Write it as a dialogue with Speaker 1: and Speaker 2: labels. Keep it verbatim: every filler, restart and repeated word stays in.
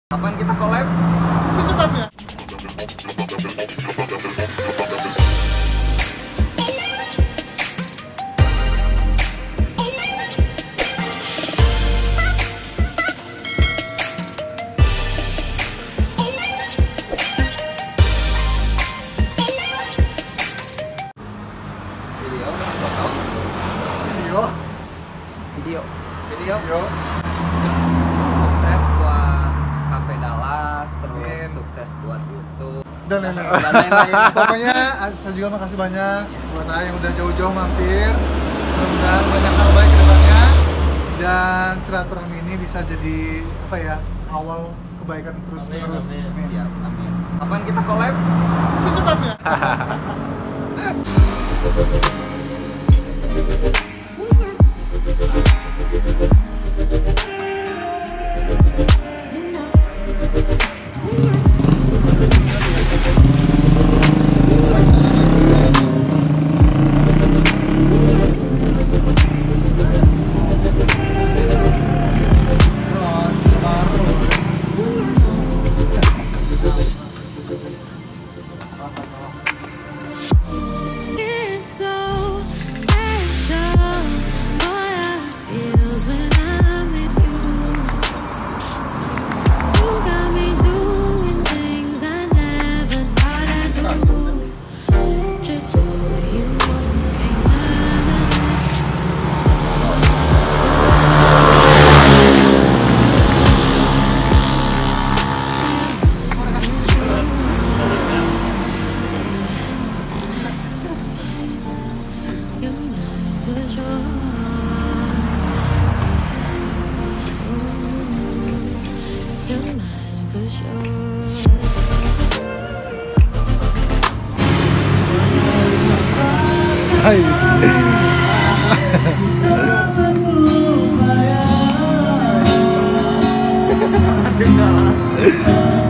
Speaker 1: Kapan kita collab?
Speaker 2: Secepatnya.
Speaker 1: Video, foto,
Speaker 2: Video.
Speaker 1: video, video.
Speaker 2: Video.
Speaker 1: Sukses buat Cafe Dallas, terus
Speaker 2: Amin.
Speaker 1: sukses buat YouTube
Speaker 2: Dan lain-lain.
Speaker 1: dan lain-lain.
Speaker 2: Pokoknya saya juga makasih banyak buat saya yang udah jauh-jauh mampir. Mudah-mudahan banyak hal baik ke depannya dan silaturahmi ini bisa jadi apa ya, awal kebaikan terus menerus.
Speaker 1: Siap, amin. Kapan kita collab?
Speaker 2: Secepatnya.
Speaker 3: It's so special, all I feels when I'm with you. You got me doing things I never thought I'd do. Just so you know, ain't you're mine for sure. You're mine for sure.
Speaker 2: Guys.